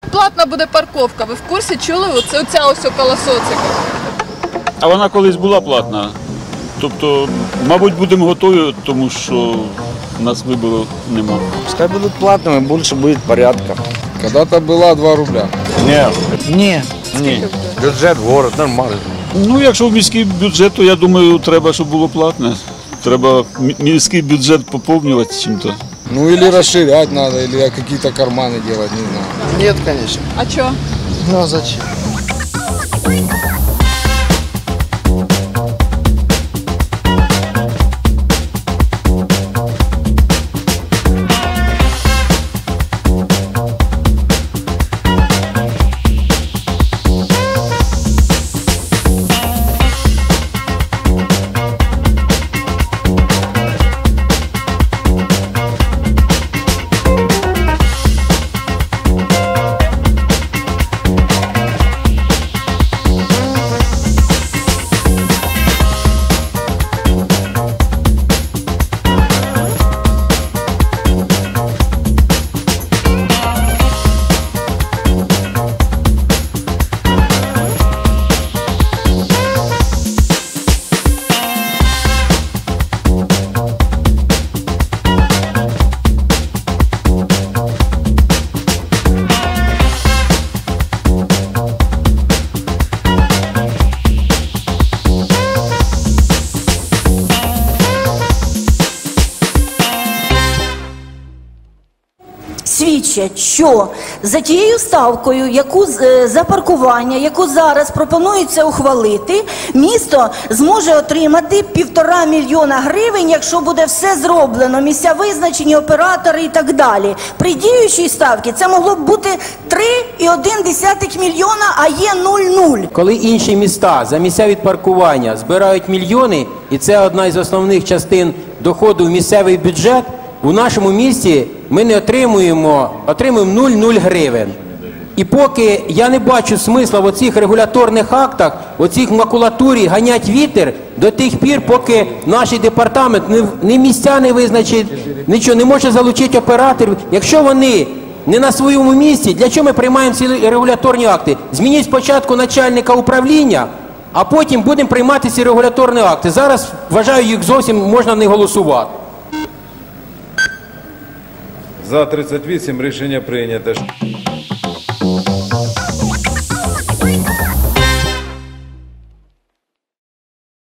платна буде парковка. Ви в курсі чули? Оця ось около социка. А вона колись була платна. Тобто, мабуть, будемо готові, тому що у нас вибору нема. Пускай будут платными, больше будет порядка. Когда-то была 2 рубля. Не. Бюджет, город, нормально. Ну, якщо в міський бюджет, то я думаю, треба, щоб було платне. Треба міський бюджет поповнювати чим-то. Ну или расширять надо, или какие-то карманы делать, не знаю. Нет, конечно. А чого? Ну а зачем? Свідчать, що за тією ставкою, за паркування, яку зараз пропонується ухвалити, місто зможе отримати 1,5 мільйона гривень, якщо буде все зроблено, місця визначені, оператори і так далі. При діючій ставці це могло б бути 3,1 мільйона, а є 0,0. Коли інші міста за місця від паркування збирають мільйони, і це одна із основних частин доходу в місцевий бюджет, у нашому місті ми не отримуємо 0,0 гривень. І поки я не бачу смисла в оцих регуляторних актах, оцих макулатурі ганять вітер до тих пір, поки наш департамент ні місця не визначить, нічого, не може залучити операторів. Якщо вони не на своєму місці, для чого ми приймаємо ці регуляторні акти? Змініть спочатку начальника управління, а потім будемо приймати ці регуляторні акти. Зараз, вважаю, їх зовсім можна не голосувати. За 38 рішення прийнято.